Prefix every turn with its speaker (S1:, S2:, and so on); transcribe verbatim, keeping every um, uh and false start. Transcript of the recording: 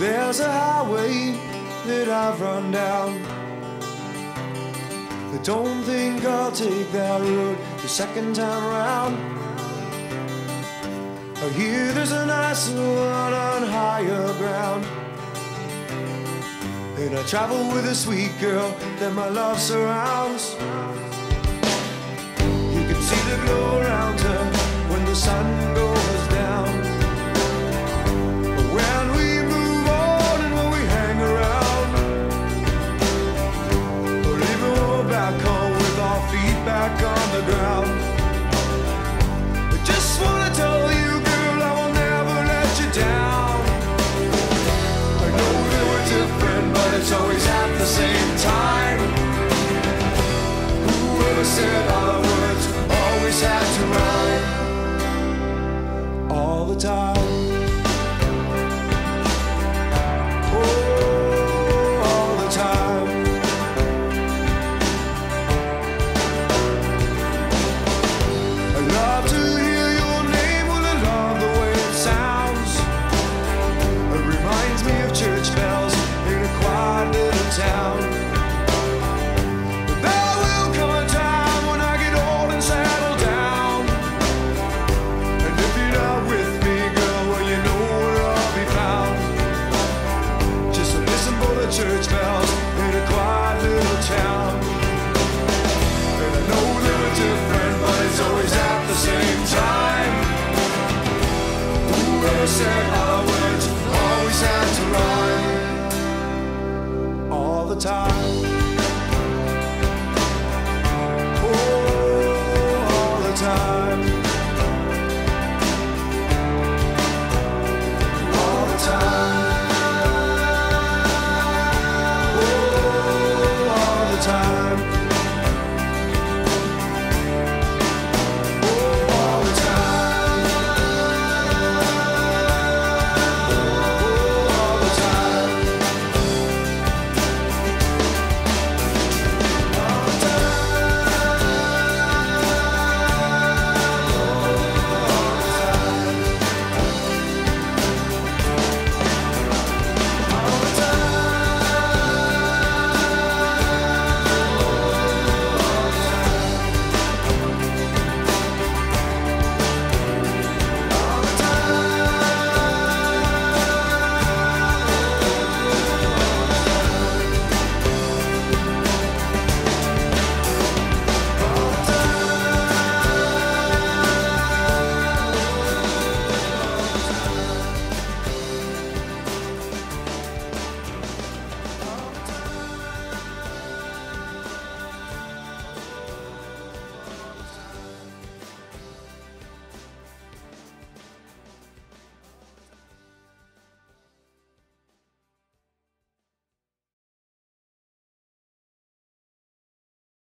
S1: There's a highway that I've run down. I don't think I'll take that road the second time around. I hear there's a nicer one on higher ground, and I travel with a sweet girl that my love surrounds. You can see the glow around her when the sun goes down. But when we move on and when we hang around, or even when we're back home with our feet back on the ground, I just wanna tell you, girl, I will never let you down. I know that we're different, but it's always at the same time. Whoever said our words always had to rhyme all the time. Oh, all the time. I love to hear your name, well, I love the way it sounds. It reminds me of church bells in a quiet little town. There will come a time when I get old and settle down, and if you're not with me, girl, well, you know where I'll be found. Just listen for the church bells in a quiet little town. And I know that we're different, but it's always at the same time. Whoever said our words always had to rhyme all the time.